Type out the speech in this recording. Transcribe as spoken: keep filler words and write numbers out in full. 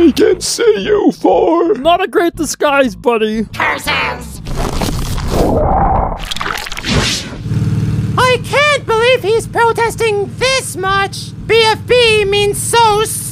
I can see you for. Not a great disguise, buddy. Curses! I can't believe he's protesting this much. B F B means so